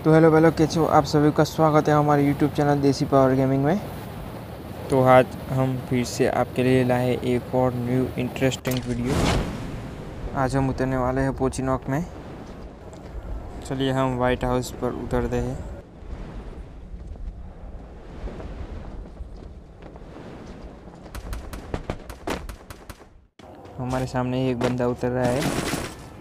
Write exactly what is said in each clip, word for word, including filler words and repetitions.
तो hello hello कैसे हो आप सभी का स्वागत है हमारे YouTube channel Desi power gaming में। तो आज हम फिर से आपके लिए लाए एक और न्यू इंटरेस्टिंग वीडियो। आज हम उतरने वाले हैं पोचिनॉक में। चलिए हम वाइट हाउस पर उतरते हैं। हमारे सामने ही एक बंदा उतर रहा है।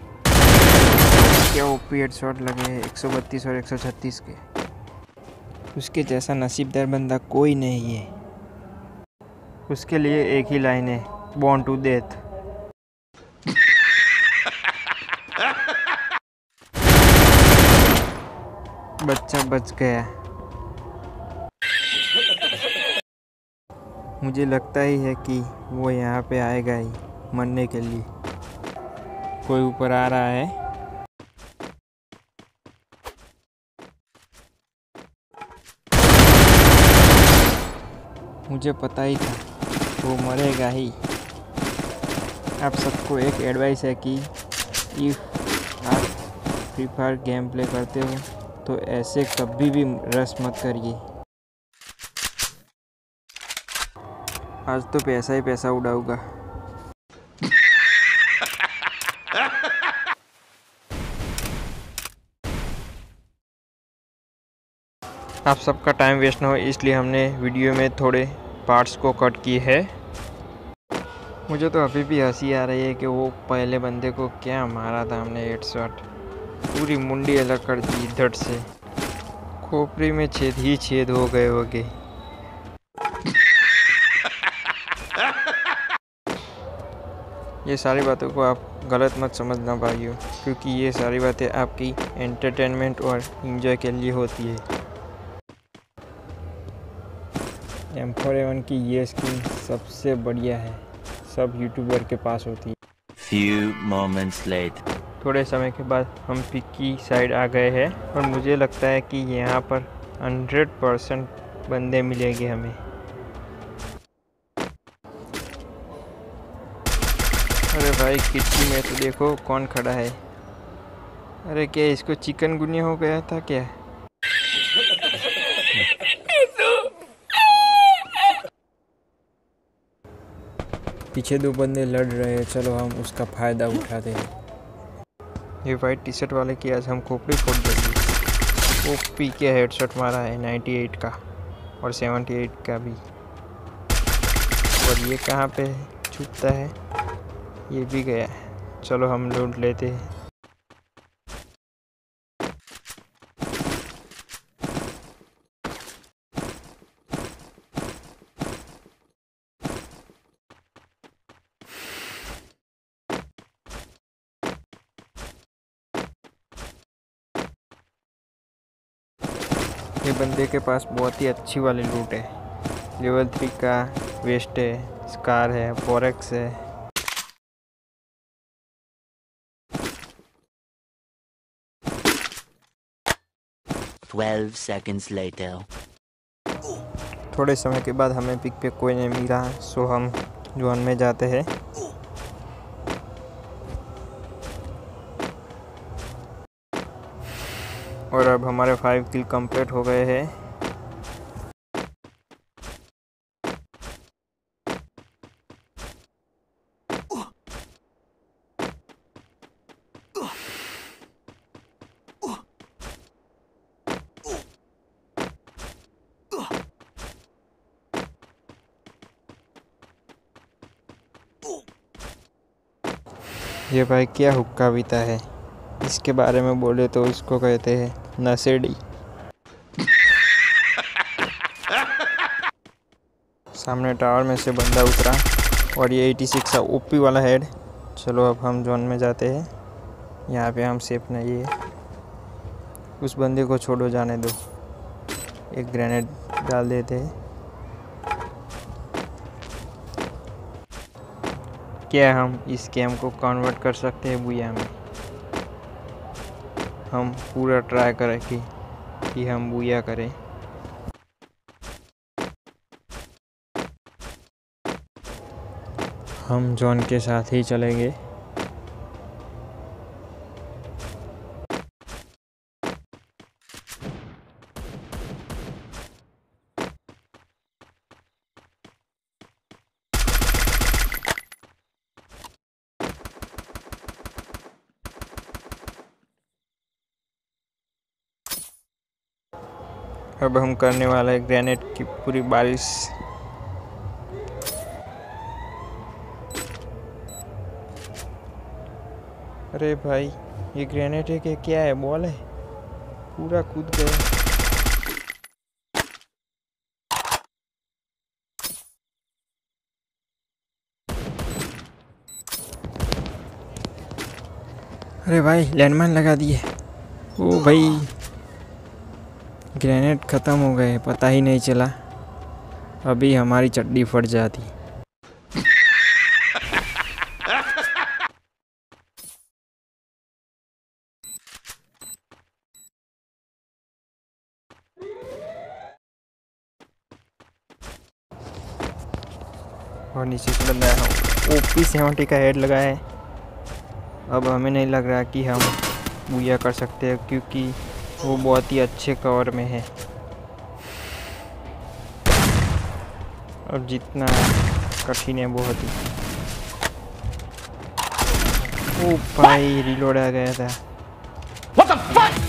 क्या ओपी हेडशॉट लगे हैं एक सौ बत्तीस और एक सौ छत्तीस के। उसके जैसा नसीबदार बंदा कोई नहीं है। उसके लिए एक ही लाइन है, बॉर्न टू डेथ। बच्चा बच गया। मुझे लगता ही है कि वो यहाँ पे आएगा ही मरने के लिए। कोई ऊपर आ रहा है। मुझे पता ही था वो मरेगा ही। आप सबको एक एडवाइस है कि इफ़ आप फ्री फायर गेम प्ले करते हो तो ऐसे कभी भी रश मत करिए। आज तो पैसा ही पैसा उड़ाऊंगा। आप सबका टाइम वेस्ट ना हो इसलिए हमने वीडियो में थोड़े पार्ट्स को कट किए है। मुझे तो अभी भी हंसी आ रही है कि वो पहले बंदे को क्या मारा था हमने हेडशॉट। पूरी मुंडी अलग कर दी धड़ से। खोपड़ी में छेद ही छेद हो गए होगे। ये सारी बातों को आप गलत मत समझना भाइयों, क्योंकि ये सारी बातें आपकी एंटरटेनमेंट और एंजॉय के लिए होती है। एम फोर ए वन की ये स्किन सबसे बढ़िया है, सब यूट्यूबर के पास होती है। Few moments later. थोड़े समय के बाद हम पिक की साइड आ गए हैं और मुझे लगता है कि यहाँ पर हंड्रेड परसेंट बंदे मिलेंगे हमें। अरे भाई खिड़की में तो देखो कौन खड़ा है। अरे क्या इसको चिकनगुनिया हो गया था क्या? पीछे दो बंदे लड़ रहे हैं, चलो हम उसका फ़ायदा उठाते हैं। ये वाइट टी शर्ट वाले की आज हम खोपड़ी फोड़ देंगे। वो पी के हेडशॉट मारा है अट्ठानवे का और अठहत्तर का भी। और ये कहाँ पे छुपता है? ये भी गया। चलो हम लूट लेते हैं। ये बंदे के पास बहुत ही अच्छी वाली लूट है। लेवल थ्री का वेस्ट है, स्कार है, फोरेक्स है। Twelve seconds later. थोड़े समय के बाद हमें पिक पे कोई नहीं मिला, सो हम जोन में जाते हैं। और अब हमारे फाइव किल कंप्लीट हो गए हैं। ये भाई क्या हुक्का पीता है? इसके बारे में बोले तो इसको कहते हैं नशेड़ी। सामने टावर में से बंदा उतरा और ये छियासी का ओपी वाला हेड। चलो अब हम जोन में जाते हैं। यहाँ पे हम सेफ नहीं है। उस बंदे को छोड़ो, जाने दो। एक ग्रेनेड डाल देते हैं। क्या हम इस गेम को कन्वर्ट कर सकते हैं बुया में? हम पूरा ट्राई करें कि, कि हम बुया करें। हम जॉन के साथ ही चलेंगे। अब हम करने वाले हैं ग्रेनेड की पूरी बारिश। अरे भाई ये ग्रेनेड है कि क्या है, बॉल है? पूरा कूद गया। अरे भाई लैंडमाइन लगा दिए। ओ भाई ग्रेनेड ख़त्म हो गए, पता ही नहीं चला। अभी हमारी चड्डी फट जाती। और नीचे से बंदा है, ओपी सेवेंटी का हेड लगा है। अब हमें नहीं लग रहा कि हम बूया कर सकते हैं क्योंकि वो बहुत ही अच्छे कवर में है। और जितना कठिन है बहुत ही। ओ भाई रिलोड आ गया था। What the fuck?